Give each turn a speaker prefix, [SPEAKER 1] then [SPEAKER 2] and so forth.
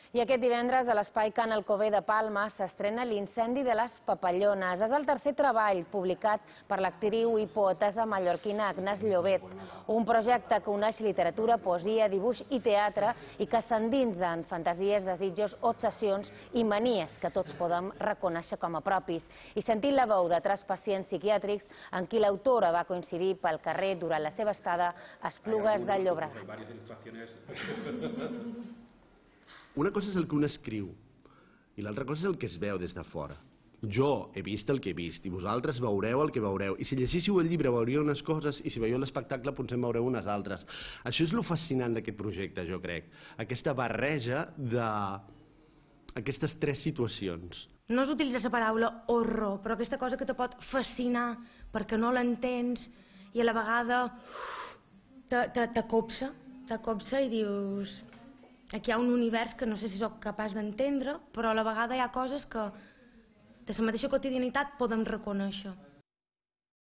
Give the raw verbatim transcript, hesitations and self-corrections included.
[SPEAKER 1] I aquest divendres a l'Espai Can Alcover de Palma s'estrena L'incendi de les papallones. És el tercer treball publicat per l'actriu i poetessa mallorquina Agnès Llobet. Un projecte que uneix literatura, poesia, dibuix i teatre i que s'endinsa en fantasies, desitjos, obsessions i manies que tots podem reconèixer com a propis. I sentint la veu de tres pacients psiquiàtrics amb qui l'autora va coincidir pel carrer durant la seva estada a Esplugues de Llobregat.
[SPEAKER 2] Una cosa és el que un escriu i l'altra cosa és el que es veu des de fora. Jo he vist el que he vist i vosaltres veureu el que veureu. I si llegíssiu el llibre veuríeu unes coses i si veieu l'espectacle potser en veureu unes altres. Això és lo fascinant d'aquest projecte, jo crec. Aquesta barreja d'aquestes tres situacions.
[SPEAKER 3] No s'utilitza la paraula horror, però aquesta cosa que te pot fascinar perquè no l'entens i a la vegada t'acopsa, t'acopsa i dius... Aquí hi ha un univers que no sé si sóc capaç d'entendre, però a la vegada hi ha coses que de la mateixa quotidianitat podem reconèixer.